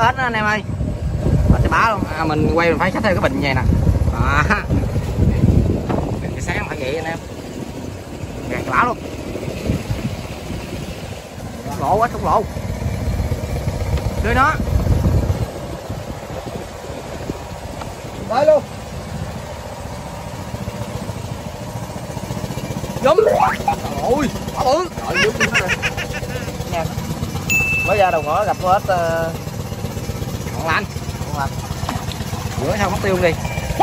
ếch đó anh em ơi. Mình sẽ bá luôn. Mình quay mình phải xách theo cái bình như vậy nè. Cái sáng phải vậy anh em. Gạt bá luôn. Lộ quá, không lộ. Đưa nó. Đây luôn. Dúm. Ôi, quá bự. Trời dúm rồi. Nha. Mới ra đầu ngõ gặp hết ngọn lạnh. Bữa sao mất tiêu đi.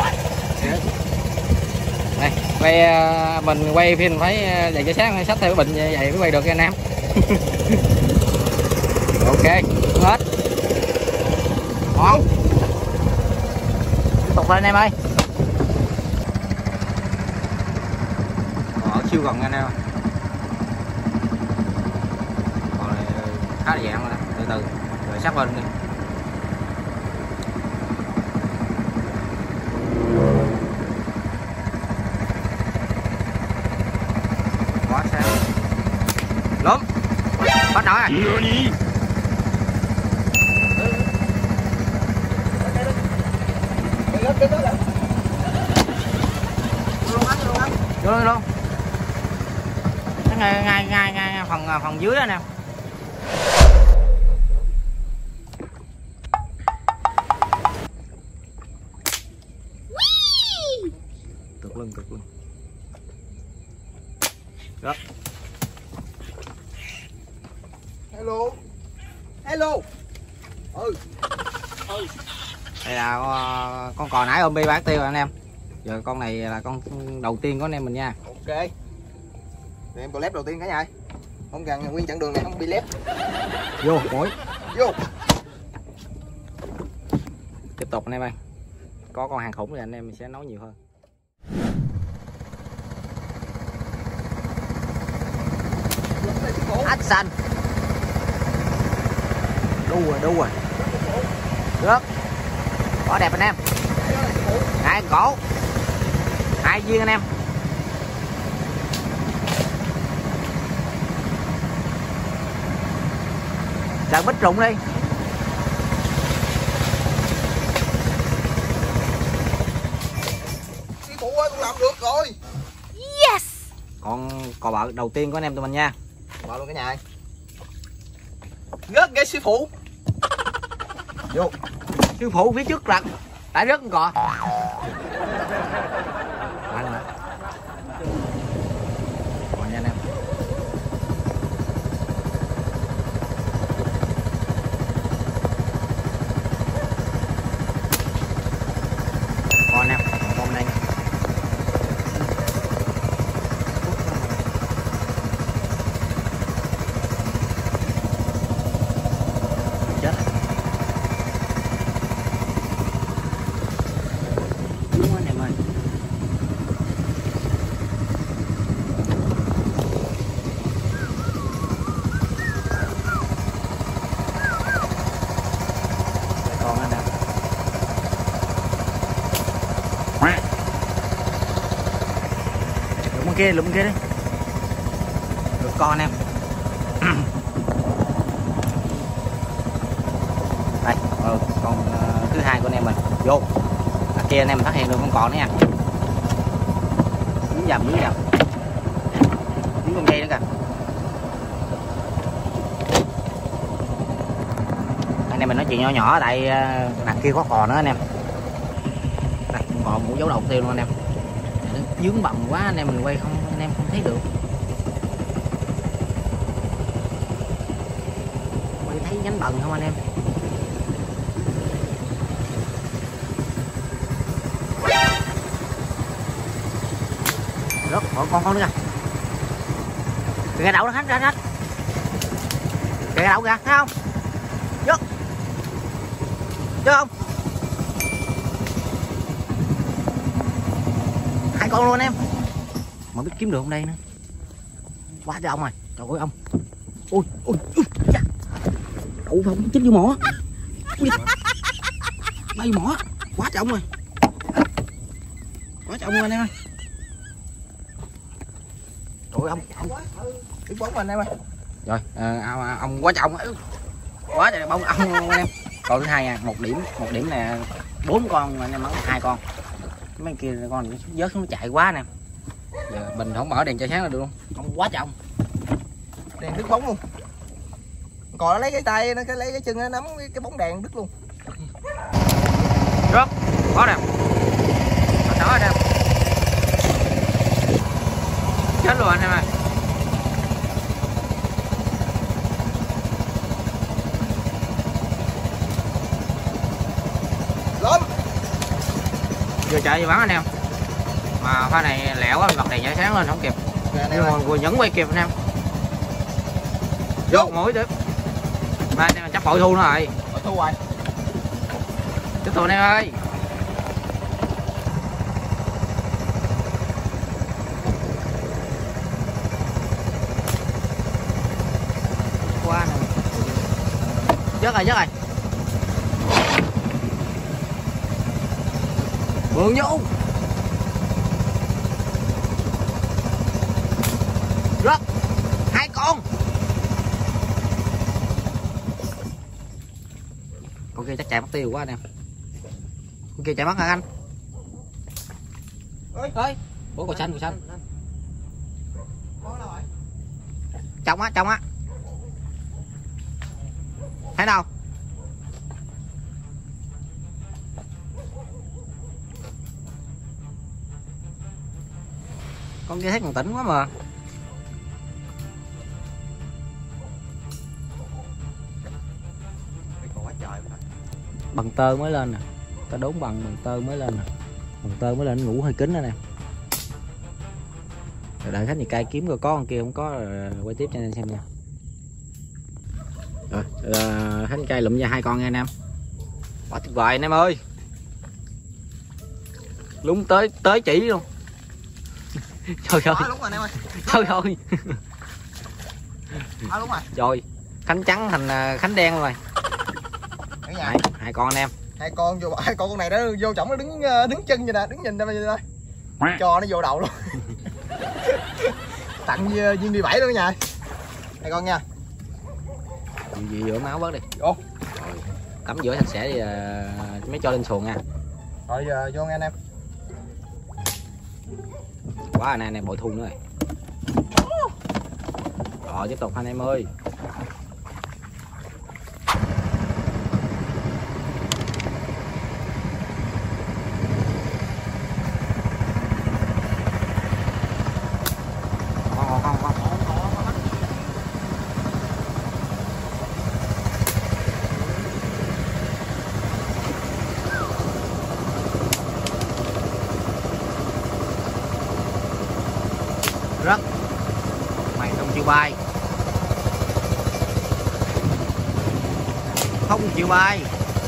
Đây, quay mình quay phim phải dậy cho sáng xách theo cái bình vậy mới quay được anh em. Ok, hết. Ngon. Tiếp tục lên anh em ơi. Ở siêu gần anh em. Còn này khá là dạng rồi đó. Từ từ rồi sắp lên đi. Quá sáng. Lớn. Bắt đầu rồi. Vô luôn. Ngay phòng dưới đó nè. Tụt lưng. Đó. Hello. Đây là con cò nãy ôm bi bán tiêu rồi anh em. Giờ con này là con đầu tiên của anh em mình nha. Ok. Để em lép đầu tiên cả nhà. Không cần nguyên chặng đường này không bị lép. Vô mũi. Vô. Tiếp tục anh em ơi. Có con hàng khủng thì anh em mình sẽ nói nhiều hơn. Action. Đu rồi. Được. Quá đẹp anh em. Hai cổ. 2 viên anh em. Đừng bích rụng đi. Sư phụ ơi, con làm được rồi. Yes. Con cò bợ đầu tiên của anh em tụi mình nha. Bợ luôn cả nhà. Rớt ghê sư phụ. Vô. Sư phụ phía trước lật. Tại rớt con cò. Còn nha anh em. Còn nè, con đây. Chết. Đúng anh em ơi. Còn anh em. Lụm kia đi. Được con em. Đây, con thứ hai của anh em mình. Vô. Kia anh em phát hiện được con cò nữa nha. Dưới dầm. Dưới con dây nữa kìa. Anh em mình nói chuyện nhỏ tại đằng kia có cò nữa anh em. Đây, con cò mũ dấu đầu tiêu luôn anh em. Nó dướng bầm quá anh em mình quay không, anh em không thấy được. Quay thấy nhánh bần không anh em. Rớt, con nữa kìa. Kìa đậu nó hết. Kìa đậu kìa, thấy không? Rớt. Rớt không? 2 con luôn anh em. Mà biết kiếm được không đây nữa. Quá trời ông rồi. Trời ơi ông. Ôi. Ủa không chết vô mỏ. Bay mỏ. Quá trời ông rồi. Quá trời ông anh em ơi. Trời ơi ông. Đứng bóng anh em ơi. Rồi ông quá trời ông. Quá trời bông ông anh em. con thứ hai nha, một điểm nè, 4 con mà anh em bắn 2 con. Mấy kia con vớt xuống chạy quá nè. Giờ mình không mở đèn cho sáng là được luôn, không quá trọng. Đèn đứt bóng luôn. Còn nó lấy cái tay nó lấy cái chân nó nắm cái bóng đèn đứt luôn. Rớt, có nè. Đó nè. Chết luôn anh em ơi. Lên. Vừa chạy vừa bắn anh em. Mà pha này lẹo quá, bật đèn cho sáng lên không kịp. Nhưng mà vẫn quay kịp anh em. Vô mũi tiếp. Mà anh em chắc bội thu nó rồi. Bội thu rồi. Tiếp tục anh em ơi. Qua nè. Dứt rồi. Mượn vô. Rớt 2 con. Con kia chắc chạy mất tiêu quá anh em. Con kia chạy mất hả anh? Ơi. Ủa cò xanh. Trong á. Thấy đâu? Con kia thấy còn tỉnh quá mà. Bằng tơ mới lên nè. Ta đốn bằng tơ mới lên nè. Bằng tơ mới lên ngủ hơi kín đó nè. Rồi đợi khách gì cay kiếm coi có con kia không có rồi quay tiếp cho anh em xem nha. Rồi khách cay lụm ra 2 con nha anh em. Quá tuyệt vời anh em ơi. Lúng tới chỉ luôn. Trời ơi. Đúng rồi anh em ơi. Trời ơi. Đúng rồi. Rồi, khánh trắng thành khánh đen luôn rồi. Hai con anh em. 2 con vô, 2 con này đó vô trọng nó đứng chân vậy nè, đứng nhìn ra đây. Cho nó vô đầu luôn. Tặng viên đi 7 luôn nha. 2 con nha. Gì rửa máu bớt đi. Vô. Rồi, cắm rửa sạch sẽ thì mới cho lên xuồng nha. Rồi giờ vô nghe anh em. Quá anh em bội thu nữa rồi. Rồi tiếp tục anh em ơi. Không. Rất. Mày không chịu bay. Không chịu bay.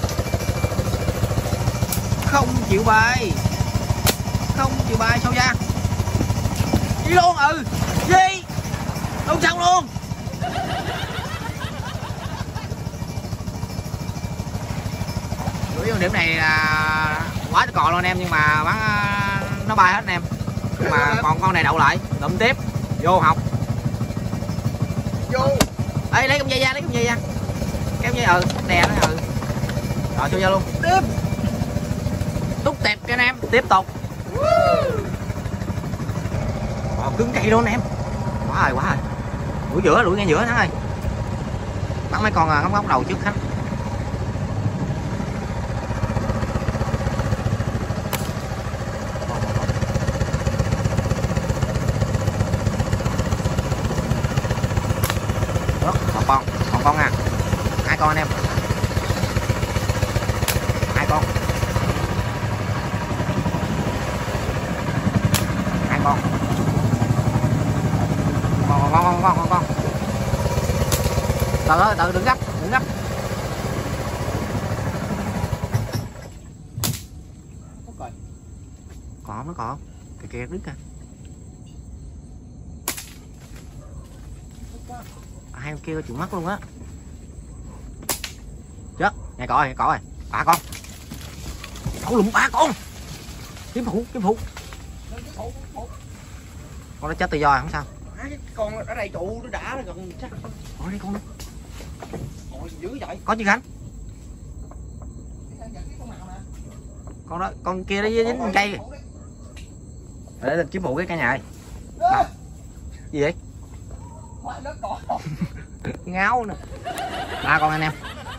Sâu ra. Đi luôn Đi. Không xong luôn. Chủ điểm này là quá cò luôn anh em, nhưng mà bắn nó bay hết anh em. Nhưng mà còn con này đậu lại, lụm tiếp. Vô học. Vô. Ê lấy con dây ra. Kéo dây đè nó Rồi cho ra luôn. Tiếp. Túc tẹp cho anh em, tiếp tục. Cứng cây luôn anh em. Quá rồi. Lũi ngay giữa Thắng ơi. Bắn mấy con ngóc đầu trước Khánh. Còn con nha. 2 con anh em. 2 con. 2 con. Con. Từ đừng gấp. Còn. Kìa đứng kìa. Hai kia chịu mất luôn á. Chết, nghe cỏ rồi. 3 con. Cậu lụm 3 con. Kiếm phụ. Con nó chết tự do không sao. Con ở đây trụ nó đã rồi còn chắc. Đây con. Ôi dữ vậy. Có chưa Khánh? Con đó, con kia nó dính cây. Để lên kiếm phụ cái cả nhà ơi. Gì vậy? Ngáo nè. 3 con anh em.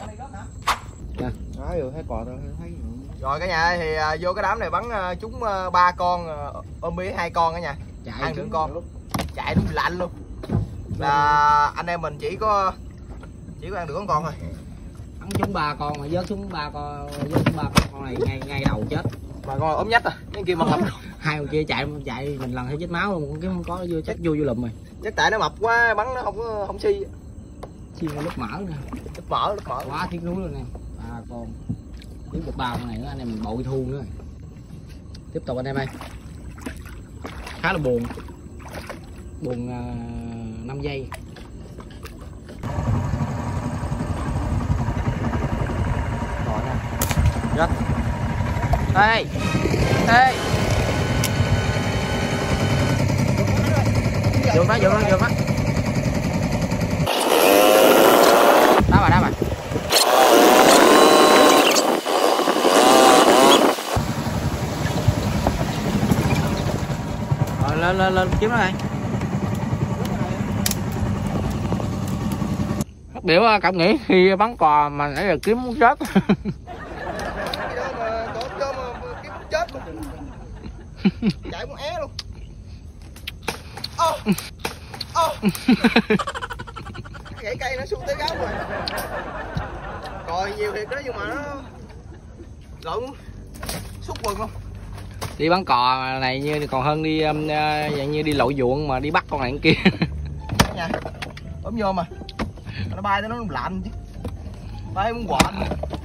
Nói rồi thấy cò rồi thấy. Rồi cả nhà ơi, thì vô cái đám này bắn trúng 3 con, ôm bí 2 con cả nhà. Ăn được con. Chạy đúng lạnh luôn. Là anh em mình chỉ có ăn được con thôi. Bắn trúng 3 con mà vớt xuống 3 con, con này ngay đầu chết. Mà con ốm nhách à, cái kia mà mập. Hai con kia chạy mình lần thấy chết máu luôn, con kia không có vô chắc vô lùm rồi. Chắc tại nó mập quá bắn nó không xi. Xi một lớp mỡ nè. Lớp mỡ. Quá thiết núi luôn nè. 3 con. Tiếp được 3 con này nữa anh em mình bội thu nữa. Tiếp tục anh em ơi. Khá là buồn. Buồn 5 giây. Rồi nè. Rất. Ê. Dừng đó. Đá bà. Rồi lên kiếm nó này. Phát biểu cảm nghĩ khi bắn cò mà nãy giờ kiếm muốn chết. Chết luôn. Chạy muốn é luôn. Gãy cây nó xuống tới gáo rồi. Còi nhiều thiệt đó nhưng mà nó lộn xúc quần không. Đi bắn cò này như còn hơn đi dạng như đi lội ruộng mà đi bắt con này con kia. Nha. Ốm vô mà. Nó bay tới nó lạnh chứ. Bay muốn quạnh.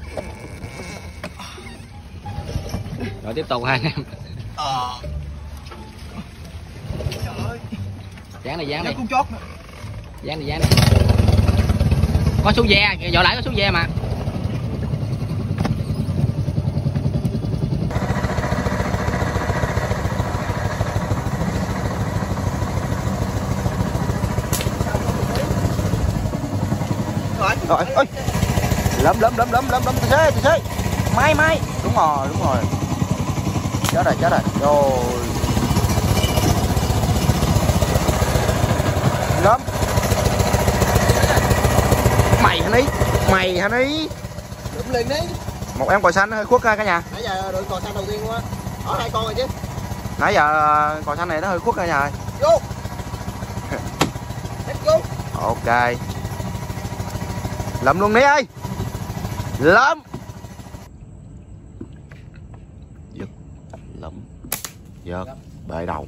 Rồi tiếp tục hai anh em. Dán này. Dán này. Có số ve, dạo lại có số ve mà. Rồi, ơi. Lấm tài xế. Mai. Đúng rồi. Chết rồi. Rồi. Lấm. Mày hả ní? Lụm liền đi. Một em còi xanh hơi khuất cả nhà. Nãy giờ đội còi xanh đầu tiên quá. Ở 2 con rồi chứ. Nãy giờ còi xanh này nó hơi khuất cả nhà ơi. Vô. Let's go. Ok. Lụm luôn đi ơi. Lụm. Giật. Bệ đầu.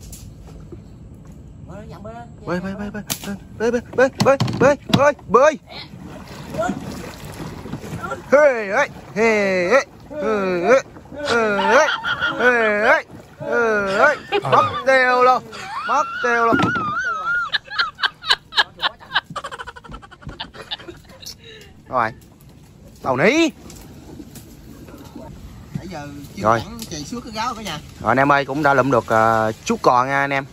Bơi. Mất tiêu luôn. Rồi. Tàu ní. Nãy giờ rồi chạy suốt cái gáo cả nhà. Rồi anh em ơi, cũng đã lụm được chút cò nha anh em.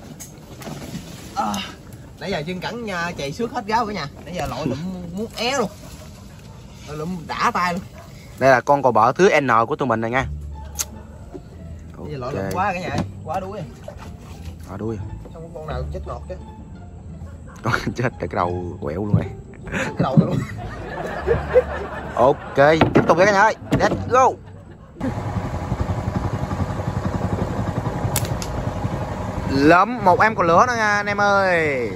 Nãy giờ chân cẳng nha, chạy suốt hết gáo cả nhà. Nãy giờ lội lụm muốn é luôn. Lụm đã tay luôn. Đây là con cò bợ thứ N của tụi mình này nha. Bây giờ lội lụm quá cả nhà, quá đuối. Không có con nào chết ngọt chứ. Con chết cái đầu quẹo luôn này. Cái đầu luôn. Ok, tiếp tục cả nhà ơi. Let's go. Lụm một em còn lửa nữa nha anh em ơi.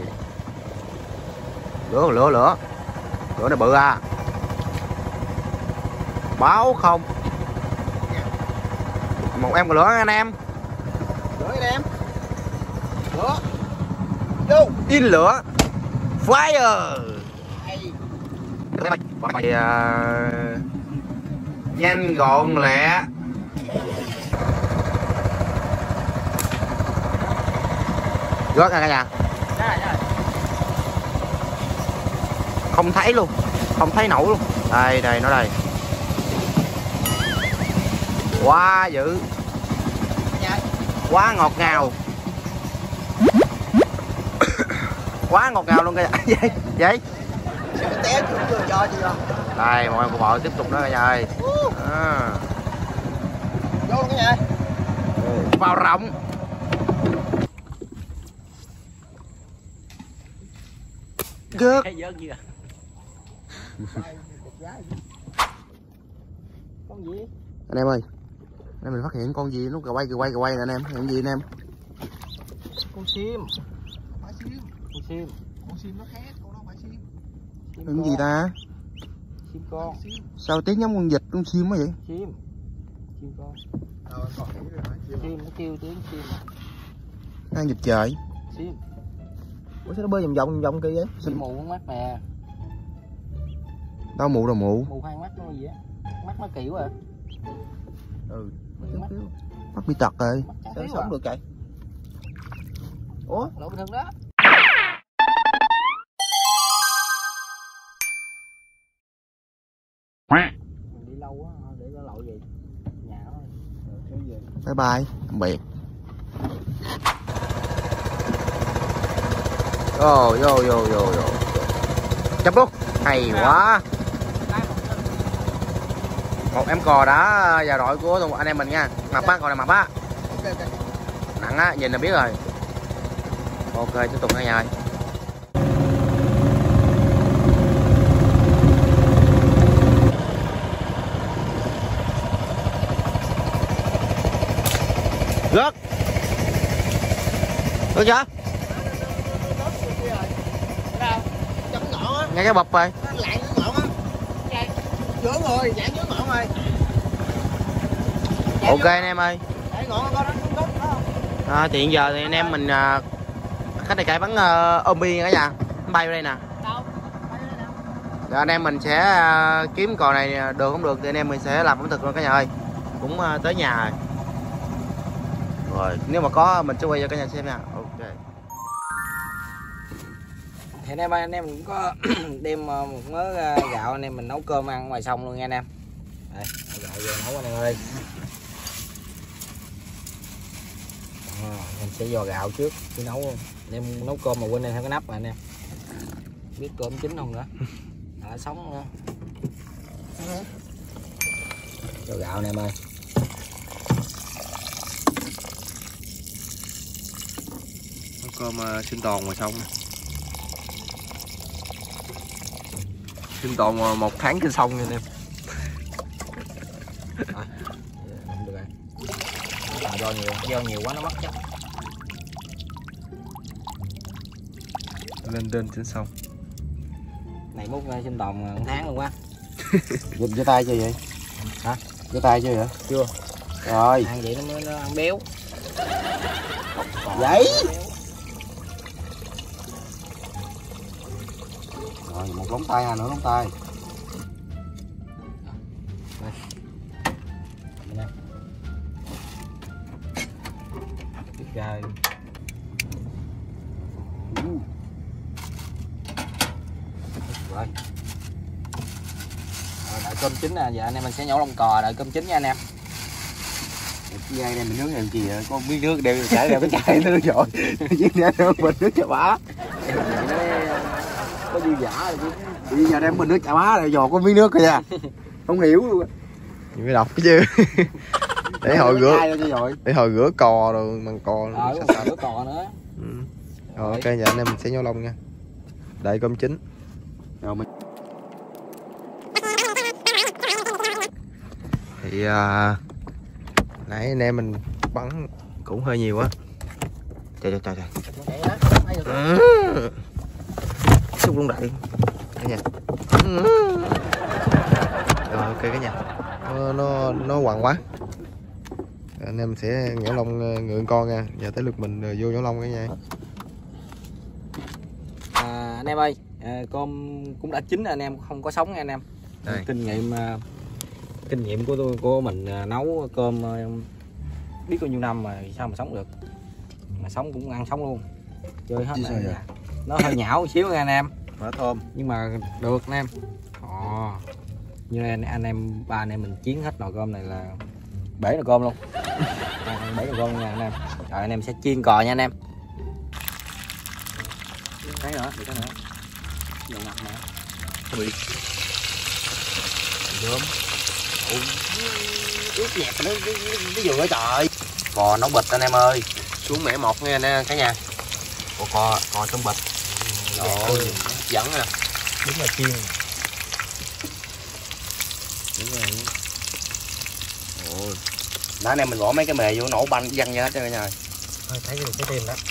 Lửa này bự à. Báo không. Một em còn lửa nha anh em. Lửa anh em. Lửa. Vô. In lửa. Fire. Mày nhanh gọn lẹ. Rớt ra cả nhà. Không thấy luôn. Không thấy nổi luôn. Đây nó đây. Quá dữ. Quá ngọt ngào. Quá ngọt ngào luôn cả nhà. Vậy. Đây một em của bò tiếp tục đó cả nhà ơi. Vô luôn cả nhà. Vào rộng. Gớt. Con gì? Anh em ơi, anh mình phát hiện con gì nó kìa quay nè anh em, hiện gì anh em? Con sim. Phải sim. Con sim. Con sim nó khác, con đó phải sim. Cái gì ta? Sim con. Sao tiếng giống con vịt con sim quá vậy? Sim. Sim con. Sim nó kêu tiếng sim. Ăn vịt trời. Sim. Ủa sao nó bơi vòng vòng kia vậy? Sim mù con mắt nè. Đâu mụ đâu mụ. Mù hai mắt nó gì á? Mắt nó kiểu à. Ừ. Mắt Mắt bị tật rồi. sao sống được vậy? Ủa, lộ bình thường đó. Mình đi lâu quá để có lộ gì. Nhà thôi. Bye bye, tạm biệt. Vô. Chấp lúc. Hay quá. Một em cò đã vào đội của anh em mình nha. Mập á, còn là mập á. Nặng á, nhìn là biết rồi. Ok, tiếp tục cả nhà ơi. Rớt. Được chưa? Nghe cái bập rồi. Lạng nó ngọn á. Dướng rồi, dạng dướng ngọn rồi. Ok anh em ơi. Ngọn con đó. Thì hiện giờ thì anh em mình khách này cải bắn ôm bi cả nhà. Bay vào đây nè. Rồi anh em mình sẽ kiếm cò này được không được thì anh em mình sẽ làm ẩm thực luôn cả nhà ơi. Cũng tới nhà rồi. Rồi nếu mà có mình sẽ quay cho cả nhà xem nha. Ok. Thì anh em cũng có đem một mớ gạo anh em mình nấu cơm ăn ngoài sông luôn nha anh em. Đây, gạo vô nấu anh em ơi. Mình sẽ dò gạo trước khi nấu luôn. Anh em nấu cơm mà quên đây theo cái nắp mà anh em. Biết cơm chín không nữa. Sống nữa. Cho gạo anh em ơi. Nấu cơm sinh tồn ngoài sông. Sinh tồn 1 tháng trên sông nha anh em. Rồi, được rồi. Do nhiều quá nó mất chắc. Lên trên sông. Này múc sinh tồn 1 tháng luôn quá. Giật với tay chưa vậy? Hả? Với tay chưa vậy? Chưa. Rồi. Ăn vậy nó mới nó ăn béo. Vậy. Rồi một lóng tay nửa lóng tay. Rồi. Rồi. Đợi cơm chín nè, giờ anh em mình sẽ nhổ lông cò đợi cơm chín nha anh em. Ngay đây mình nướng làm gì vậy? Có miếng nước đều chảy đều cái chai nước rồi. Chứ đem bình nước chà bá. Có dư dả rồi chứ. Bây giờ đem bình nước chà bá rồi dò có miếng nước kìa. Không hiểu luôn. Mình phải đọc cái chứ. Để hồi rửa cò rồi bằng cò. Rửa cò nữa. Rồi ok giờ anh em mình sẽ nhổ lông nha. Đợi cơm chín. Rồi mình thì nãy anh em mình bắn cũng hơi nhiều quá. Trời. Xúc luôn đậy cả nhà. Rồi ok cả nhà. Nó quằn quá. Anh em sẽ nhổ lông ngựa con nha. Giờ tới lượt mình vô nhổ lông cả nhà. Anh em ơi, cơm cũng đã chín anh em, không có sống nha anh em. Đây. Kinh nghiệm của mình nấu cơm biết bao nhiêu năm mà sao mà sống được. Mà sống cũng ăn sống luôn. Chơi hết rồi. Nó hơi nhão một xíu nha anh em. Quá thơm. Nhưng mà được anh em. Như anh em ba anh em mình chiến hết nồi cơm này là bể nồi cơm luôn. Bể nồi cơm nha anh em. Rồi anh em sẽ chiên cò nha anh em. Cái nữa, cái nữa. Dầu ngập nè. Bị. Dơm. ướt nhẹp nó vừa trời. Cò nấu bịch anh em ơi. Xuống mẻ một nghe nè cả nhà. Cò trong bịch. Rồi, hấp dẫn nè. Đúng là chiên. Đúng rồi. Ôi. Đó anh em mình bỏ mấy cái mề vô nổ banh văng ra hết trơn cả nhà. Thôi thấy cái tim đó.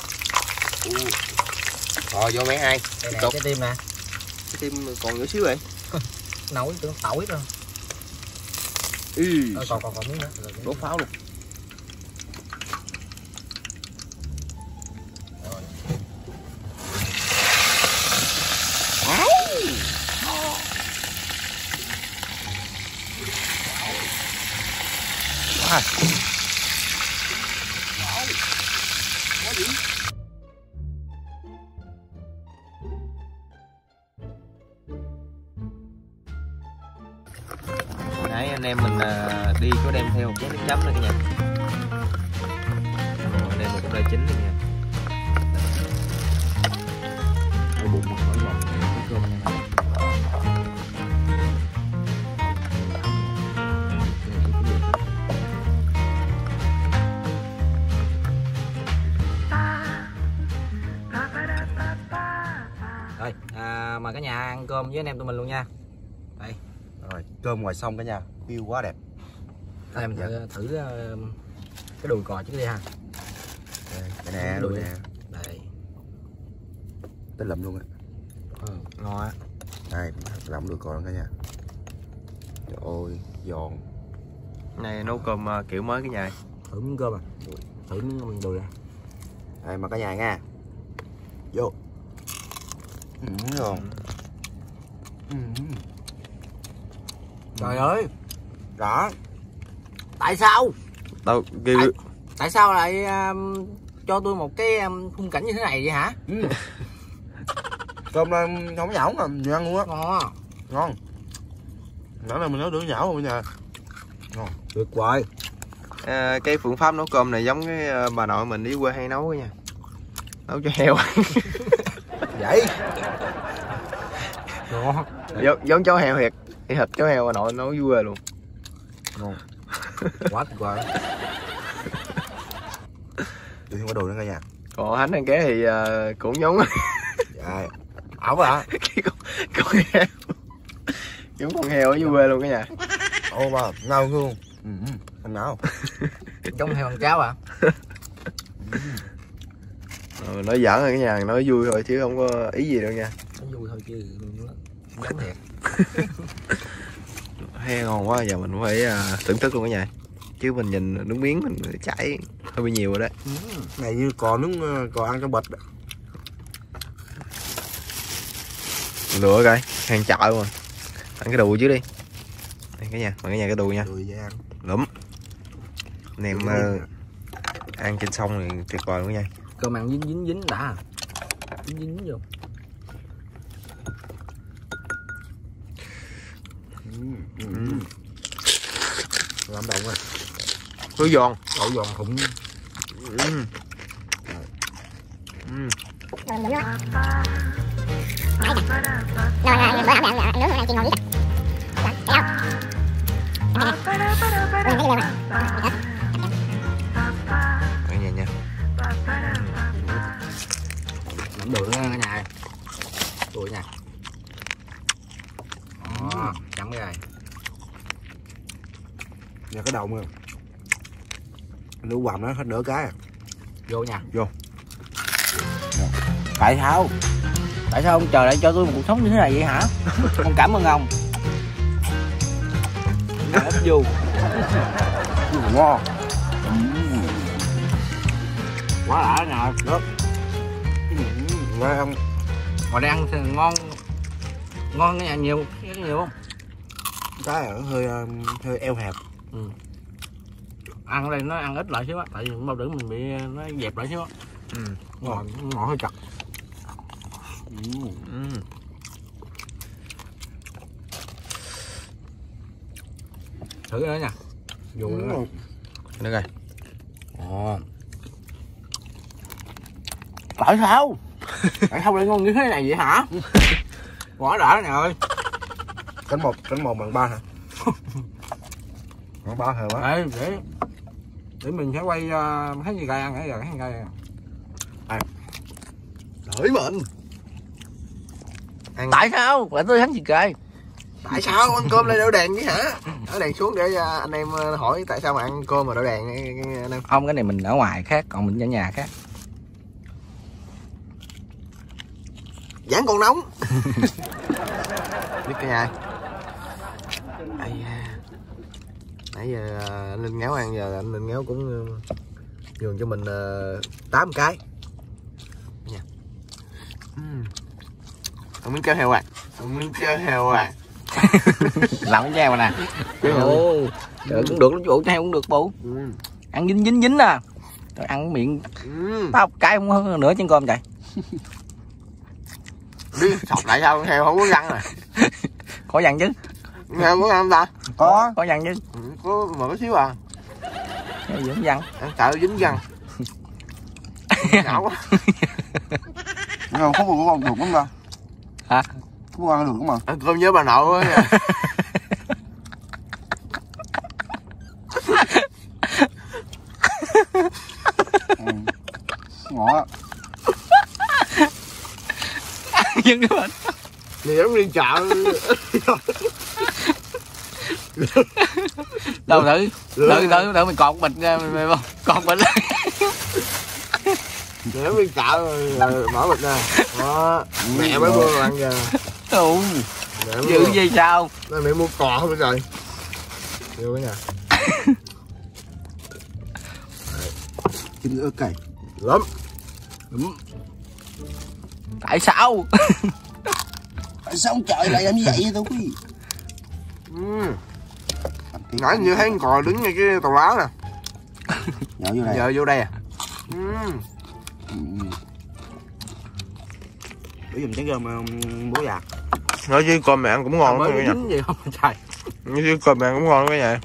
Rồi vô mấy hai. Đây nè, cái tim nè. Cái tim còn nhỏ xíu vậy. Nấu tưởng tỏi rồi. Còn miếng nữa. Đốt pháo luôn. Nãy anh em mình đi có đem theo một chén nước chấm nữa cả nhà. Anh em mình cũng đã chín rồi nha. Đau bụng một mỏi mòn cái cơm này. Rồi, mời cả nhà ăn cơm với anh em tụi mình luôn nha. Đây. Rồi, cơm ngoài sông cả nhà, view quá đẹp. Em thử cái đùi cò trước đi ha. Đây nè, đùi nè. Đây. Tới lụm luôn á. Ngon á. Đây, lụm đùi cò cả nhà. Trời ơi, giòn. Này nấu cơm kiểu mới cả nhà. Thử miếng cơm à. Thử miếng đùi à. Đây mà cả nhà nha. Vô. Giòn. Trời ơi. Đó. Tại sao? Đâu kêu Tại sao lại cho tôi một cái khung cảnh như thế này vậy hả? cơm là không nhão mà vừa ăn luôn á. Ngon. Ngon. Nãy là mình nấu đỡ nhão rồi nha. Ngon. Tuyệt vời. Cái phương pháp nấu cơm này giống cái bà nội mình đi quê hay nấu nha. Nấu cho heo. Vậy. Ngon. Giống chó heo thiệt. Cái thịt chó heo bà nội nấu vui luôn. Ngon. Quá tuyệt vời. Đưa thêm quả đùi nữa cả nhà. Còn Hánh ăn ké thì cũng giống. Dạ. Ảo hả? Con heo. Giống con heo ở dưới quê luôn cả nhà. Ồ mà ngon luôn. Anh nào? Giống heo ăn cháo à? Nói giỡn thôi cả nhà, nói vui thôi chứ không có ý gì đâu nha. Nói vui thôi chứ giống thiệt. Heo ngon quá, giờ mình cũng phải thưởng thức luôn cả nhà. Chứ mình nhìn nước miếng mình chảy hơi bị nhiều rồi đấy. Này như cò nướng, cò ăn trong bịch. Lựa coi, hàng chợ mà. Ăn cái đùi chứ đi. Đây cả nhà, mời cả nhà cái đùi nha. Đùi dễ ăn. Lụm. Anh em ăn trên sông thì tuyệt vời luôn nha. Cơm ăn dính đã. Dính vô. Làm động rồi. Cứ giòn. Đậu giòn khủng. Cả nhà nha. Làm được nha cả nhà. Tụi nha. Chấm cái này. Nhà cái đầu mà. Lũ quầm nó hết nửa cái à. Vô nha. Vô. Tại sao? Tại sao ông trời lại cho tôi một cuộc sống như thế này vậy hả? Con cảm ơn ông. Ấp vô. Ngon. Quá đã nè. Đó. Ngon không? Ngoài đây ăn thì ngon. Ngon cái nhà nhiều không? Cái ở hơi eo hẹp. Ăn ở đây nó ăn ít lại xíu á, tại vì bao tử mình bị nó dẹp lại xíu á. Ngọt hơi chặt. Thử nữa nha. Vô nữa. Được rồi. Tại sao? Tại sao lại ngon như thế này vậy hả? Quá đã nè ơi. Cánh một bằng 3 hả? Nó bao hơi quá. Đấy, để mình sẽ quay thấy gì gai ăn ấy giờ thấy gai ăn. Đợi mình. Tại sao? Lại tôi thánh gì gai? Tại sao ăn cơm lại đổ đèn chứ hả? Đổ đèn xuống để anh em hỏi tại sao mà ăn cơm mà đổ đèn anh em. Không, cái này mình ở ngoài khác, còn mình ở nhà khác. Vẫn còn nóng. Biết cái nhà. Nãy giờ anh Linh Ngáo ăn, giờ anh Linh Ngáo cũng nhường cho mình 8 cái nha. Ông miếng keo heo à? Ông miếng keo heo à? Làm cái heo nè. Ồ, được cũng được, chỗ heo cũng được bố. Ăn dính à. Rồi ăn miệng tao cái không hơn nửa chén cơm vậy. Biết sọc lại sao heo không có răng rồi. Có răng chứ. Heo có răng không ta? Có răng chứ. Có mà có xíu à. Heo dính răng. Ăn sợ dính răng. Ngạo quá. Nhưng mà không có ăn được không ta? Hả? Không ăn được không mà. Ăn cơm nhớ bà nội quá nha. Ngọt á. Dân cái bệnh. Thì giống đi chợ. Đâu thử mình còn bịch còn bịch. Thì giống đi chợ mở bịch nè. Đó, mẹ mới mua ăn kìa. Ồ, dữ gì sao? Mẹ mua cò không rồi. Vô cái nhà. Chín ớt cay. Lắm. Tại sao? Tại sao ông trời lại làm như vậy tôi quý. Nãy như thấy con cò đứng ngay cái tàu lá nè. Nhậu vô đây. Giờ vô đây à? Để dùm chén cơm bố già. Nói chứ cơm mẹ ăn cũng ngon lắm Mới nha. dính gì không trời. Nói chứ cơm mẹ ăn cũng ngon lắm cả nhà.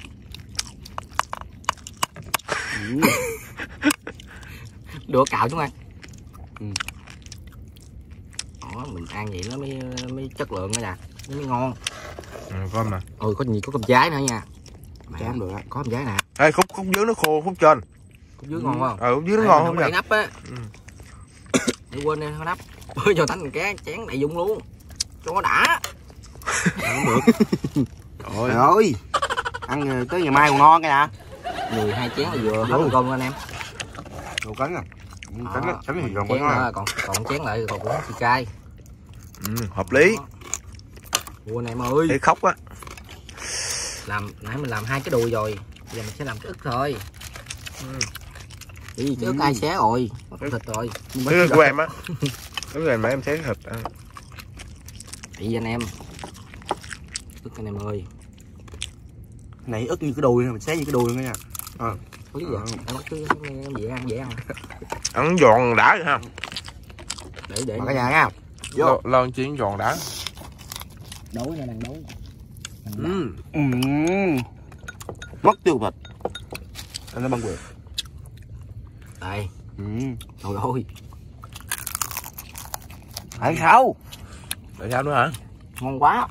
Đũa cạo chúng ăn. Đó, mình ăn vậy nó mới chất lượng đó nha, nó mới ngon. Cơm nè. Ôi có gì có cơm trái nữa nha. Mẹ Chán được á. có cơm trái nè. Ê, khúc dưới nó khô, khúc trên. Khúc dưới ngon không? Khúc dưới nó ngon không nè. nha. Nắp á. Để quên đi nắp. Bữa cho tánh cá chén đầy dung luôn. Cho nó đã. Không được. Trời ơi. Ăn tới ngày mai còn ngon cái nè. 12 chén là vừa hết cơm anh em. Đồ cánh à. Cánh á, cánh thì còn chén có ngon. còn chén lại còn cũng xì cay. Hợp lý. Ủa anh em ơi. Để khóc á. Nãy mình làm 2 cái đùi rồi, giờ mình sẽ làm cái ức thôi. Cái ức ai xé rồi, có thịt rồi. Cái của em á. Cái này mà em xé thịt. Vậy anh em. Ức anh em ơi. Này ức như cái đùi, mình xé như cái đùi luôn nha. Có gì vậy? Em bắt cứ dễ ăn. Ăn giòn đã ha. Để Mà cả nhà nha. Vô. Lon chiên giòn đã. Đấu nha, đang đấu. Mất tiêu thịt. Anh nó băng quyền. Đây. Trời ơi. Tại sao? Tại sao nữa hả? Ngon quá.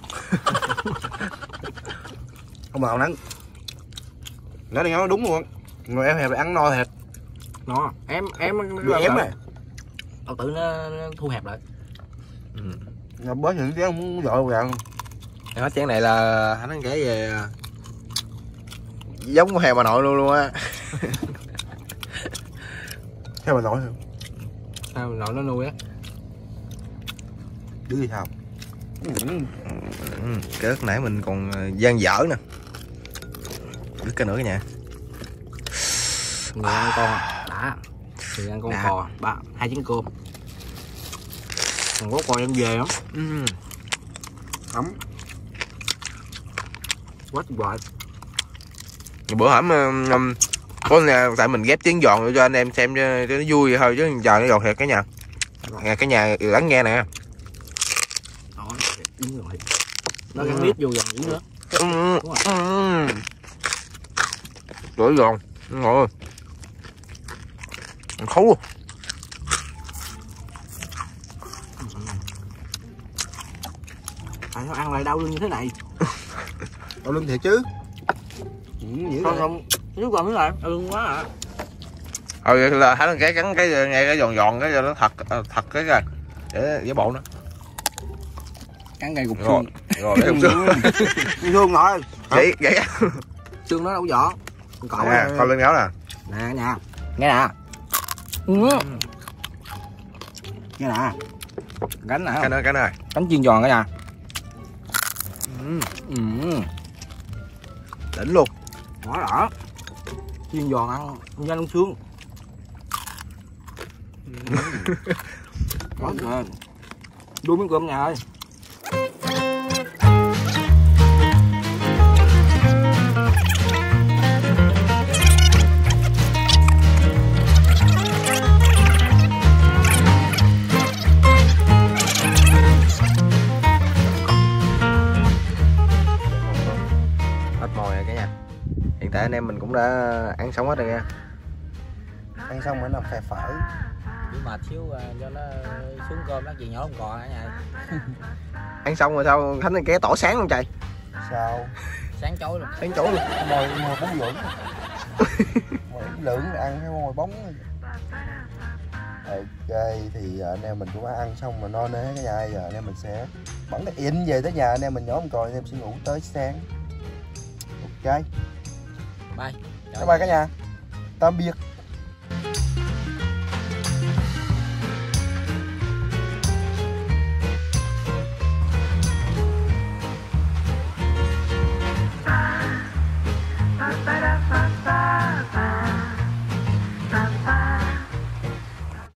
Không bào nắng. Nó đi nói đúng luôn. Người em hẹp ăn no thiệt. Nó em này. tự nó thu hẹp lại. Bớt những cái muốn dội vào. Hết chén này là anh ăn kể về giống của heo bà nội luôn á. Theo bà nội không? Sao nội nó nuôi á. Chứ gì sao? Cái ớt nãy mình còn gian dở nè. Đứt cái nữa cả nhà. Người ăn con đã. Người ăn con cò 2 chén cơm. Còn có cò em về lắm. Ấm. Quá tuyệt vời. Bữa hổm có nhà tại mình ghép tiếng giòn cho anh em xem cho nó vui thôi chứ giờ nó giòn thiệt cả nhà. Cái nhà lắng nghe nè. Đó, đúng rồi. Nó gắn miết vô giòn dữ nữa. Đổi giòn, ngon ơi. Khấu luôn. Tại sao ăn lại đau lưng như thế này? Đau lưng thiệt chứ. Không không. Nếu còn miếng lại ưng quá à. Vậy là hãy cái cắn cái nghe cái giòn giòn cái cho nó thật cái rồi để với bộ nó. Cắn cây cục Rồi, xương. rồi để cục xương. Xương rồi. Vậy vậy. Xương nó đâu giòn. Cậu Nè, con lên gáo nè. nè nha. Nghe nè. Nghe nè. Cánh nè. Cái này. Cánh chiên giòn cả nhà. Đỉnh luôn. Đó đỏ. Chiên giòn ăn nhanh luôn xương. Đó trời. Đuôi miếng cơm nhà ơi. Hết mồi rồi cả nhà. Hiện tại anh em mình cũng đã ăn xong hết rồi nha. Ăn xong rồi nó phải phở. Chỉ mà thiếu cho nó xuống cơm nó gì nhỏ không còn cả nhà. Ăn xong rồi sao Khánh ké tỏ sáng luôn trời. Sao? Sáng chói luôn. Sáng chỗ luôn. Mồi bóng dưỡng. Mồi lưỡng ăn cái mồi bóng. Ok thì anh em mình cũng đã ăn xong mà no nế cả nhà. Giờ anh em mình sẽ bắn cái in về tới nhà anh em mình nhóm coi anh em sẽ ngủ tới sáng. Ok. Bye. Bye bye cả nhà. Tạm biệt.